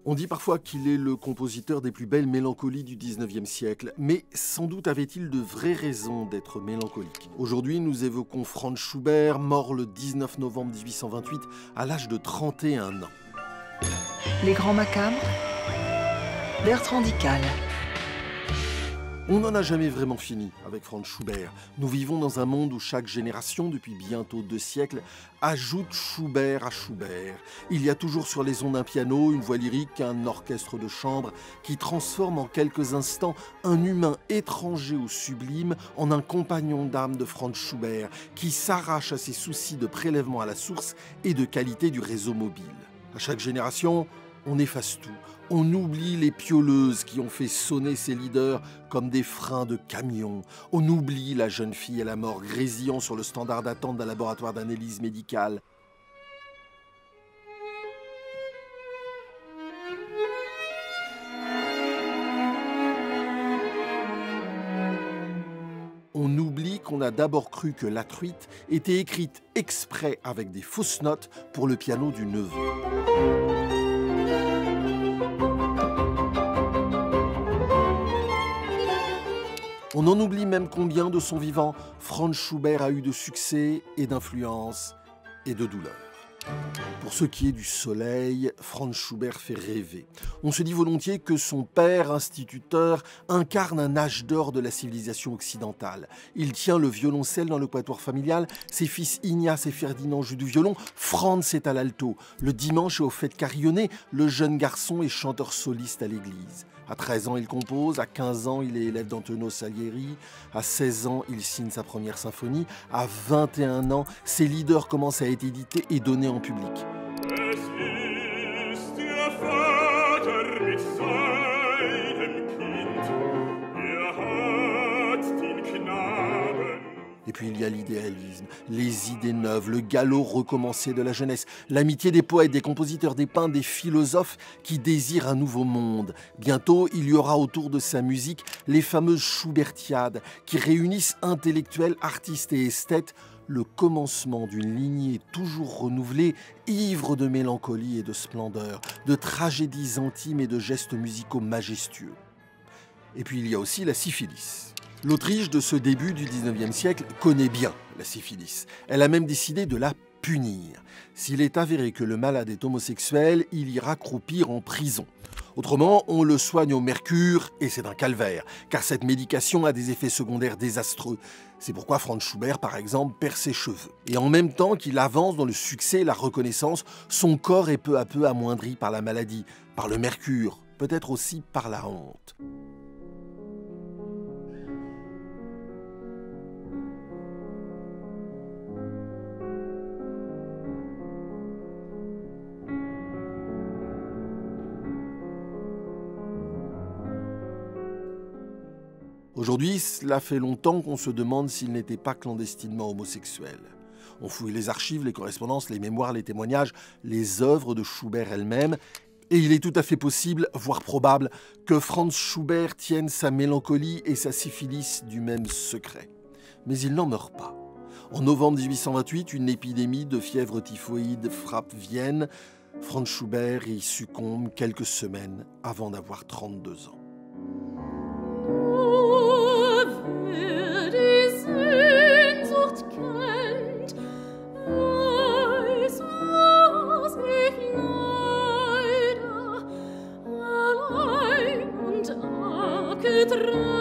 On dit parfois qu'il est le compositeur des plus belles mélancolies du 19e siècle, mais sans doute avait-il de vraies raisons d'être mélancolique. Aujourd'hui, nous évoquons Franz Schubert, mort le 19 novembre 1828 à l'âge de 31 ans. Les Grands Macabres, Bertrand Dical. On n'en a jamais vraiment fini avec Franz Schubert. Nous vivons dans un monde où chaque génération, depuis bientôt 2 siècles, ajoute Schubert à Schubert. Il y a toujours sur les ondes un piano, une voix lyrique, un orchestre de chambre qui transforme en quelques instants un humain étranger au sublime en un compagnon d'âme de Franz Schubert qui s'arrache à ses soucis de prélèvement à la source et de qualité du réseau mobile. À chaque génération, on efface tout. On oublie les pioleuses qui ont fait sonner ces leaders comme des freins de camion. On oublie la jeune fille à la mort grésillant sur le standard d'attente d'un laboratoire d'analyse médicale. On oublie qu'on a d'abord cru que La Truite était écrite exprès avec des fausses notes pour le piano du neveu. On en oublie même combien de son vivant Franz Schubert a eu de succès et d'influence et de douleur. Pour ce qui est du soleil, Franz Schubert fait rêver. On se dit volontiers que son père, instituteur, incarne un âge d'or de la civilisation occidentale. Il tient le violoncelle dans le quatuor familial, ses fils Ignace et Ferdinand jouent du violon, Franz est à l'alto. Le dimanche au fêtes carillonnées, le jeune garçon est chanteur soliste à l'église. À 13 ans, il compose, à 15 ans, il est élève d'Antonio Salieri, à 16 ans, il signe sa première symphonie, à 21 ans, ses leaders commencent à être édités et donnés en public. Et puis il y a l'idéalisme, les idées neuves, le galop recommencé de la jeunesse, l'amitié des poètes, des compositeurs, des peintres, des philosophes qui désirent un nouveau monde. Bientôt, il y aura autour de sa musique les fameuses Schubertiades qui réunissent intellectuels, artistes et esthètes, le commencement d'une lignée toujours renouvelée, ivre de mélancolie et de splendeur, de tragédies intimes et de gestes musicaux majestueux. Et puis il y a aussi la syphilis. L'Autriche de ce début du 19e siècle connaît bien la syphilis. Elle a même décidé de la punir. S'il est avéré que le malade est homosexuel, il ira croupir en prison. Autrement, on le soigne au mercure et c'est un calvaire, car cette médication a des effets secondaires désastreux. C'est pourquoi Franz Schubert, par exemple, perd ses cheveux. Et en même temps qu'il avance dans le succès et la reconnaissance, son corps est peu à peu amoindri par la maladie, par le mercure, peut-être aussi par la honte. Aujourd'hui, cela fait longtemps qu'on se demande s'il n'était pas clandestinement homosexuel. On fouille les archives, les correspondances, les mémoires, les témoignages, les œuvres de Schubert elles-mêmes, et il est tout à fait possible, voire probable, que Franz Schubert tienne sa mélancolie et sa syphilis du même secret. Mais il n'en meurt pas. En novembre 1828, une épidémie de fièvre typhoïde frappe Vienne. Franz Schubert y succombe quelques semaines avant d'avoir 32 ans. Getragen